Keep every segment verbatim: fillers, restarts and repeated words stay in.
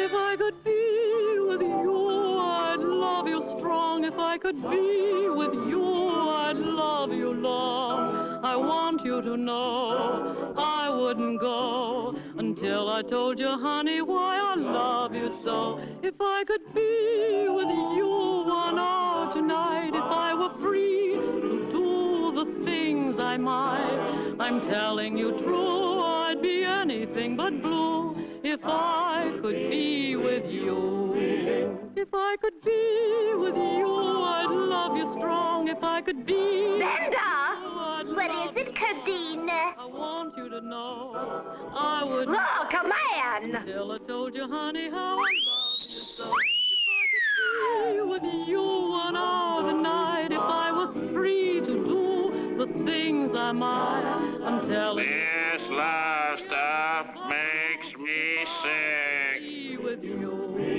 If I could be with you, I'd love you strong. If I could be with you, I'd love you long. I want you to know I wouldn't go until I told you, honey, why I love you so. If I could be with you one hour tonight, if I were free to do the things I might, I'm telling you true, I'd be anything but blue if I could be with you. If I could be with you, I'd love you strong. If I could be... Brenda! What is it, Cadine? I want you to know I would... Look, a man! Until I told you, honey, how I love you so. If I could be with you one hour tonight, if I was free to do the things I might, I'm telling you... This love stuff makes me sick. Be with you.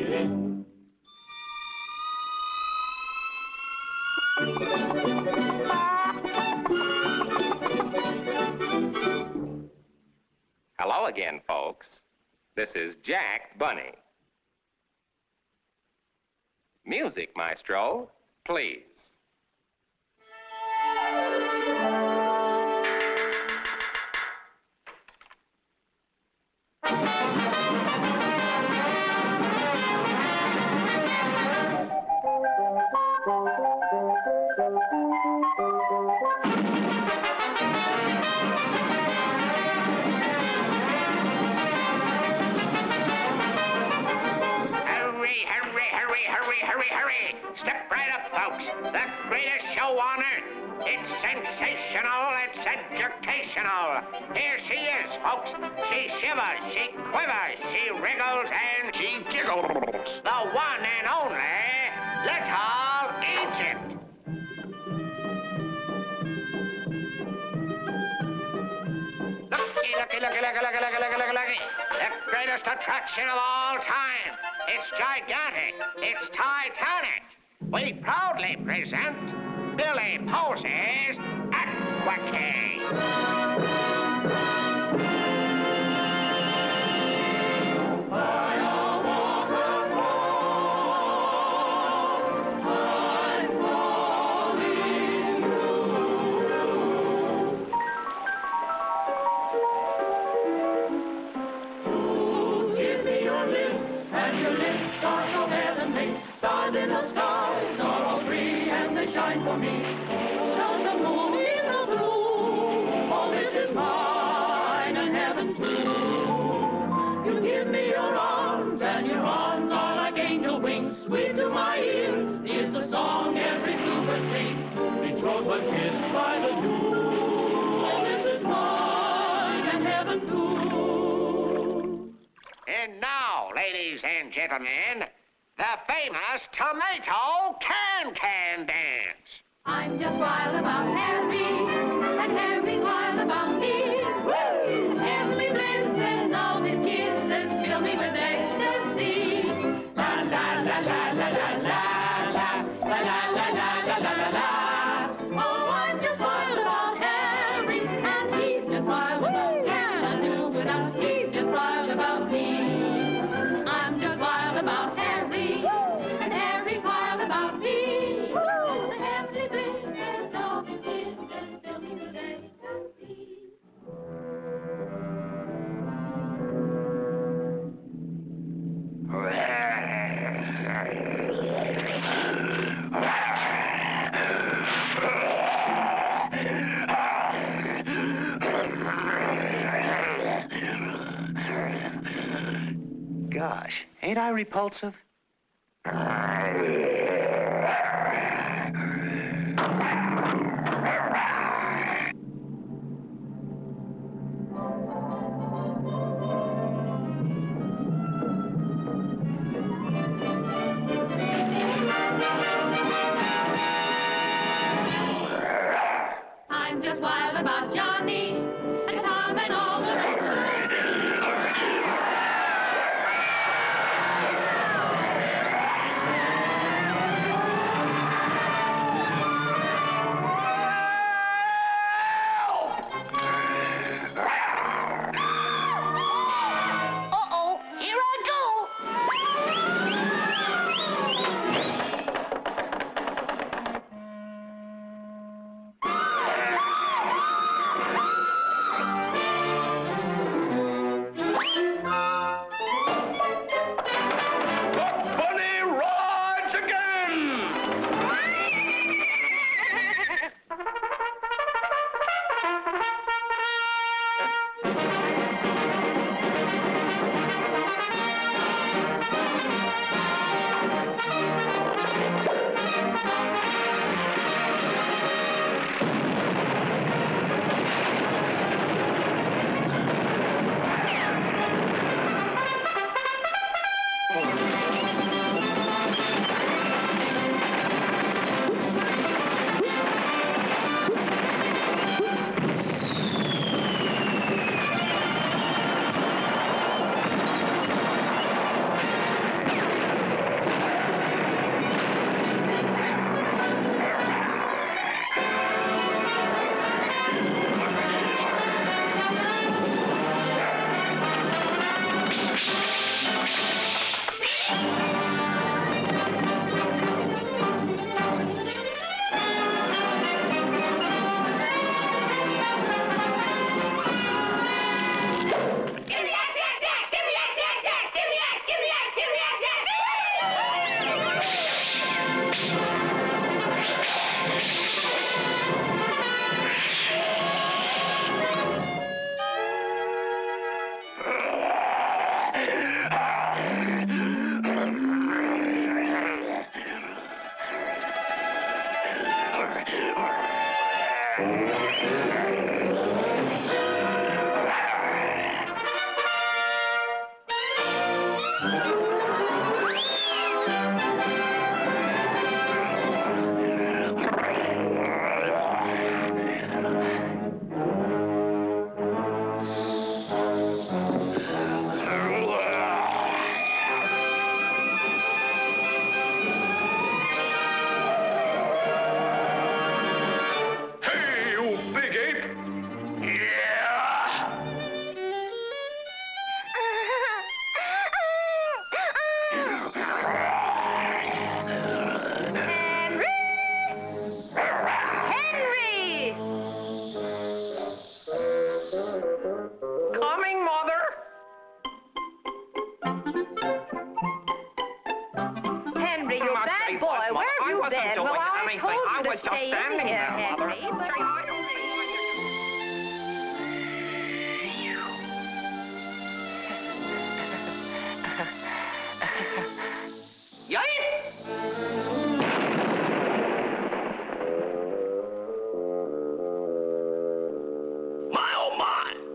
Hello again, folks. This is Jack Bunny. Music, maestro, please. Step right up, folks. The greatest show on earth. It's sensational. It's educational. Here she is, folks. She shivers, she quivers, she wriggles, and she jiggles. The one and only Little Egypt. Looky, looky, looky, looky, looky, looky, looky, looky, looky. The greatest attraction of all time. It's gigantic. It's titanic. We proudly present Billy Posey's Aqua-Key. For me, down the moon in the blue, all this is mine and heaven too. You give me your arms, and your arms are like angel wings. Sweet to my ear is the song every bluebird sings. Betrothed but kissed by the dew, all this is mine and heaven too. And now, ladies and gentlemen, the famous tomato can-can dance. I'm just wild about Harry, and Harry's wild about me. Woo! Heavenly bliss and all his kisses fill me with ecstasy. La la la la la la la la la la la la la la la. Oh, I'm just wild about Harry, and he's just wild about me. Can I do without? He's just wild about me. I'm just wild about Harry, and Harry's wild about me. Gosh, ain't I repulsive? I'm just wild about Johnny and Tom and all the rest. Hey, you big ape! Yeah! Henry! Coming, Mother. Henry, you Must bad say boy, what, where Mother? have I you wasn't been? doing Well, I anything. told I you was to just stay in standing here, there, Mother. Henry, but... Say, I don't My oh my!